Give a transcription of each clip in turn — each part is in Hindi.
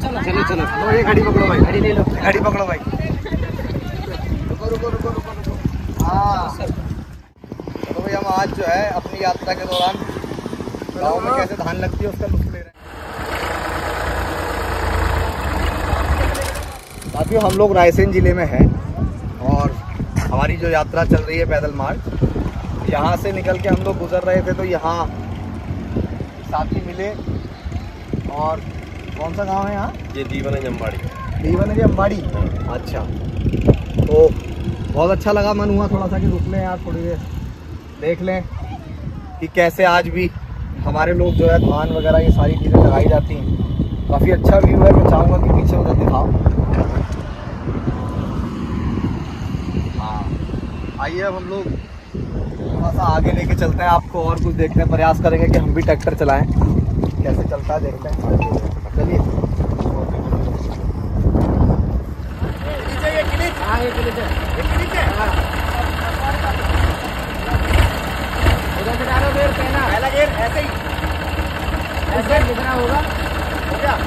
चलो चलो लो ये गाड़ी पकड़ो भाई, गाड़ी ले लो, गाड़ी पकड़ो भाई। रुको रुको रुको रुको रुको। हाँ तो भाई हम आज जो है अपनी यात्रा के दौरान गाँव में कैसे धान लगती है उसका लुत्फ ले रहे हैं। साथियों हम लोग रायसेन जिले में हैं और हमारी जो यात्रा चल रही है पैदल मार्च, यहाँ से निकल के हम लोग गुजर रहे थे तो यहाँ साथी मिले। और कौन सा गांव है यहाँ? ये दीवन है अम्बाड़ी। दीवन है अम्बाड़ी। अच्छा तो बहुत अच्छा लगा, मन हुआ थोड़ा सा कि रुक लें यार, थोड़ी देर देख लें कि कैसे आज भी हमारे लोग जो है धान वगैरह ये सारी चीज़ें लगाई जाती हैं। काफ़ी अच्छा व्यू है, मैं चाहूँगा कि पीछे उधर दिखाओ। हाँ आइए अब हम लोग थोड़ा सा आगे लेके चलते हैं, आपको और कुछ देखने का प्रयास करेंगे कि हम भी ट्रैक्टर चलाएं, कैसे चलता है देखते हैं। चलिए पहला गेर ऐसे ही ऐसे लिखना होगा। हो गया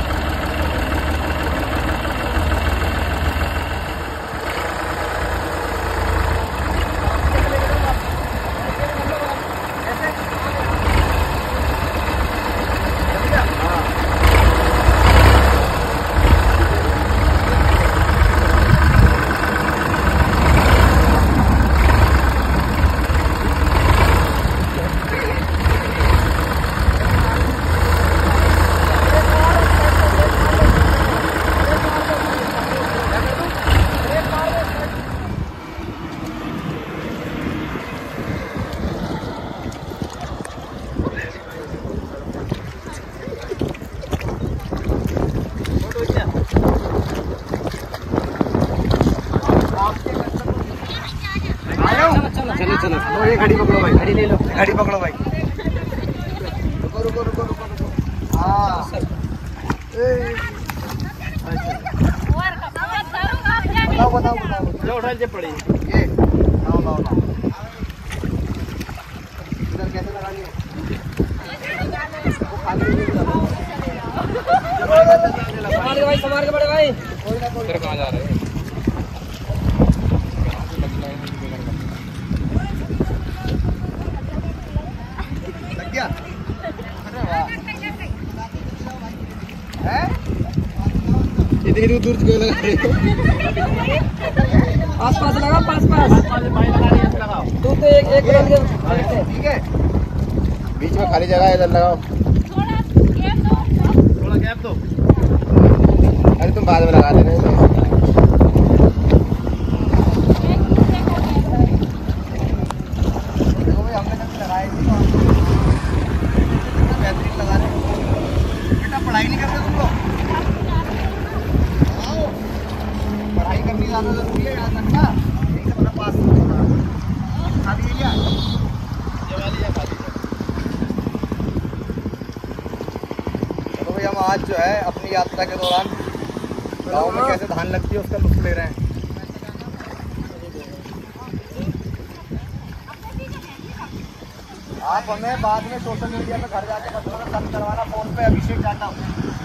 लो ये गाड़ी पकड़ो भाई, गाड़ी ले लो, गाड़ी पकड़ो भाई। रुको रुको रुको रुको रुको। हाँ बताओ बताओ बताओ उठा जे पड़ी ये लाओ लाओ लाओ। इधर कैसे लगानी है? संभाल के बड़े भाई। कोई ना कोई कहाँ जा रहे हैं? इतनी दूर क्यों लगा रहे हो? पास पास लगा, पास पास लगाओ। तू तो एक ठीक है, बीच में खाली जगह है, इधर लगाओ। थोड़ा गैप दो। अरे तुम बाद में लगा लेना। पढ़ाई नहीं करते तुम लोग? पढ़ाई करनी ज़्यादा जरूरी है, याद रखना। यही से बड़ा पास खा दिए क्या? चलो भाई हम आज जो है अपनी यात्रा के दौरान गाँव में कैसे धान लगती है उसका लुत्फ ले रहे हैं। आप हमें बाद में सोशल मीडिया पे घर जाके बताओ, कम करवाना फोन पे अभिषेक जाता हूँ।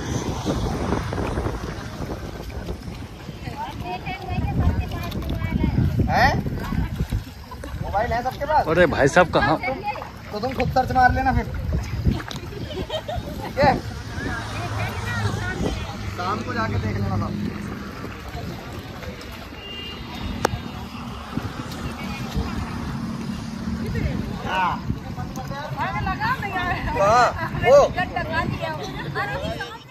हैं? मोबाइल है सबके पास? अरे भाई साहब कहाँ? तो तुम खुद सर्च मार लेना फिर, ठीक है? शाम को जाके देख लेना सब। हाँ वो